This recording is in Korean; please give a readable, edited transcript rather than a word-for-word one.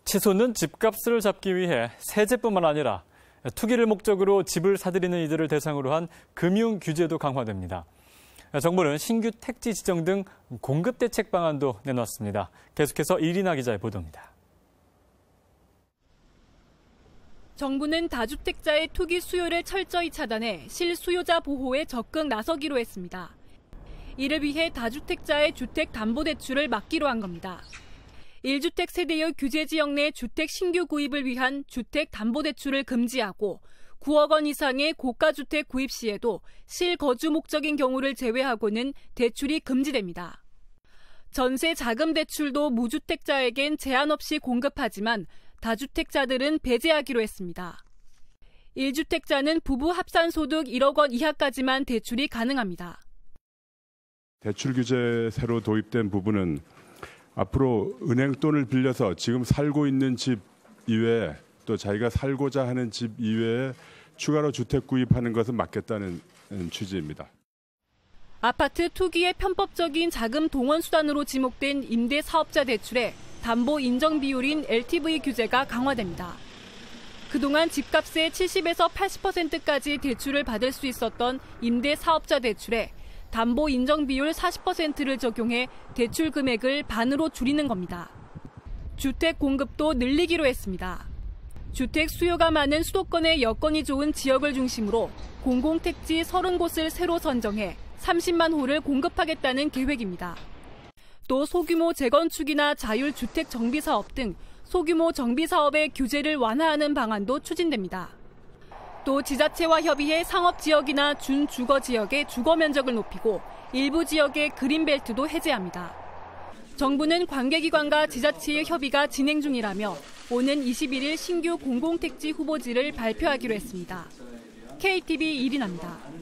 치솟는 집값을 잡기 위해 세제뿐만 아니라 투기를 목적으로 집을 사들이는 이들을 대상으로 한 금융 규제도 강화됩니다. 정부는 신규 택지 지정 등 공급 대책 방안도 내놨습니다. 계속해서 이리나 기자의 보도입니다. 정부는 다주택자의 투기 수요를 철저히 차단해 실수요자 보호에 적극 나서기로 했습니다. 이를 위해 다주택자의 주택담보대출을 막기로 한 겁니다. 1주택 세대의 규제 지역 내 주택 신규 구입을 위한 주택담보대출을 금지하고 9억 원 이상의 고가주택 구입 시에도 실거주 목적인 경우를 제외하고는 대출이 금지됩니다. 전세 자금 대출도 무주택자에겐 제한 없이 공급하지만 다주택자들은 배제하기로 했습니다. 1주택자는 부부 합산 소득 1억 원 이하까지만 대출이 가능합니다. 대출 규제 새로 도입된 부분은 앞으로 은행 돈을 빌려서 지금 살고 있는 집 이외에 또 자기가 살고자 하는 집 이외에 추가로 주택 구입하는 것은 막겠다는 취지입니다. 아파트 투기의 편법적인 자금 동원 수단으로 지목된 임대사업자 대출에 담보 인정 비율인 LTV 규제가 강화됩니다. 그동안 집값의 70에서 80%까지 대출을 받을 수 있었던 임대사업자 대출에 담보 인정 비율 40%를 적용해 대출 금액을 반으로 줄이는 겁니다. 주택 공급도 늘리기로 했습니다. 주택 수요가 많은 수도권의 여건이 좋은 지역을 중심으로 공공택지 30곳을 새로 선정해 30만 호를 공급하겠다는 계획입니다. 또 소규모 재건축이나 자율주택 정비사업 등 소규모 정비사업의 규제를 완화하는 방안도 추진됩니다. 또 지자체와 협의해 상업지역이나 준주거지역의 주거 면적을 높이고 일부 지역의 그린벨트도 해제합니다. 정부는 관계기관과 지자체의 협의가 진행 중이라며 오는 21일 신규 공공택지 후보지를 발표하기로 했습니다. KTV 이리나입니다.